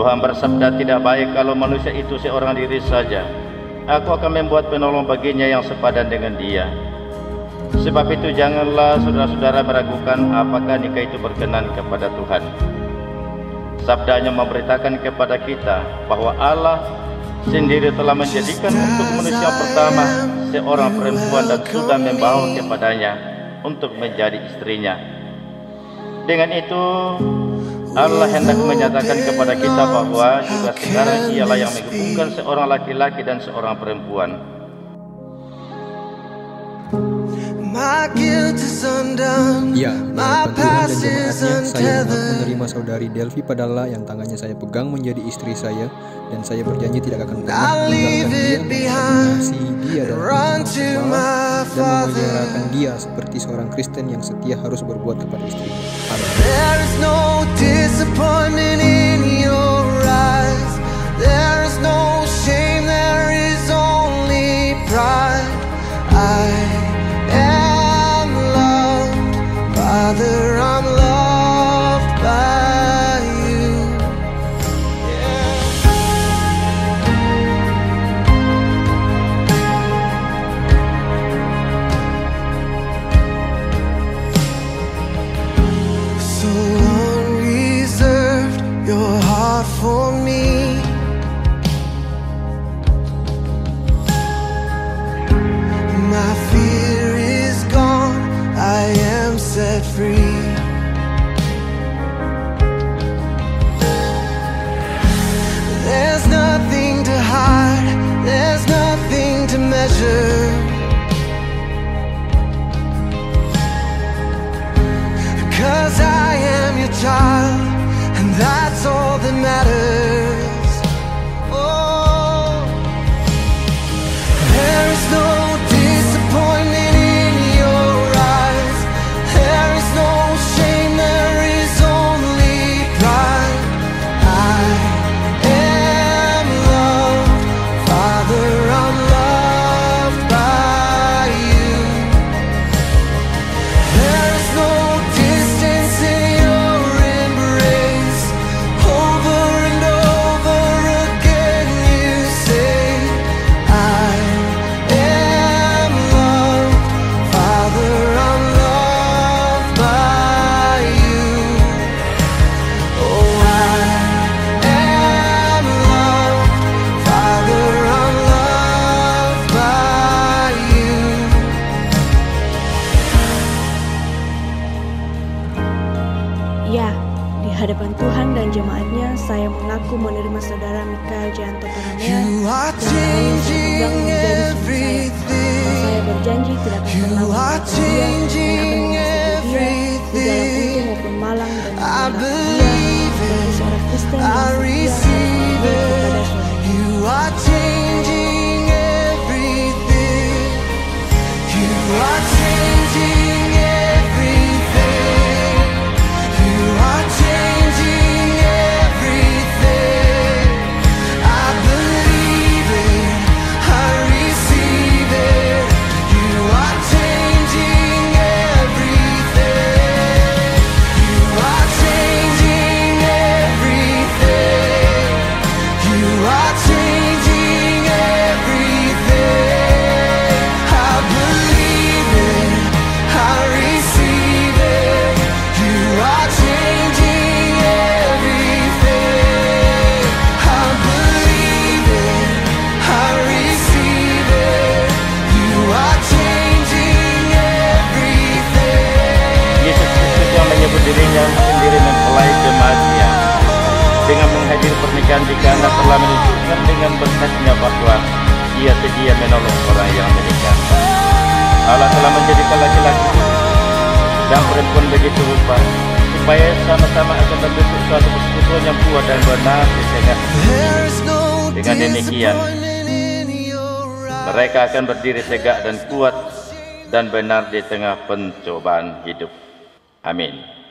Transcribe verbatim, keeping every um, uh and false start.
Tuhan bersabda, tidak baik kalau manusia itu seorang diri saja. Aku akan membuat penolong baginya yang sepadan dengan dia. Sebab itu janganlah saudara-saudara meragukan apakah nikah itu berkenan kepada Tuhan. Sabdanya memberitakan kepada kita bahwa Allah sendiri telah menjadikan untuk manusia pertama seorang perempuan dan sudah membawa kepadanya untuk menjadi istrinya. Dengan itu Allah hendak menyatakan kepada kita bahwa juga sekarang ialah yang menghubungkan seorang laki-laki dan seorang perempuan. Ya, dengan Tuhan dan jemaatnya, saya mengaku menerima saudari Delvi Padala yang tangannya saya pegang menjadi istri saya, dan saya berjanji tidak akan pernah meninggalkan dia, mengasihi dia dan Allah, dan memeliharakan dia seperti seorang Kristen yang setia harus berbuat kepada istrinya. Amin. Father, I'm loved by you. Yeah. So unreserved, your heart for me. My fear is gone, I am set free. There's nothing to hide, there's nothing to measure. 'Cause I am your child, and that's all that matters. Oh, there is no disappointment. Ya, di hadapan Tuhan dan jemaatnya, saya mengaku menerima saudara Mikael Janto Paramea dan pegang menjadi suami saya. Dan saya berjanji tidak akan pernah meninggalkan dia dan akan mengasihi dia di dalam untung maupun malang, dan menyerahkan dia sebagai seorang Kristen yang setia kepada suaminya. Dirinya sendiri mempelai jemaatnya dengan menghadiri pernikahan jika Anda telah menunjukkan dengan berkatnya bahwa ia sedia menolong orang yang menikah. Allah telah menjadikan laki-laki dan perempuan begitu rupa supaya sama-sama akan membentuk suatu persekutuan yang kuat dan benar di tengah. Dengan demikian mereka akan berdiri tegak dan kuat dan benar di tengah pencobaan hidup. Amin.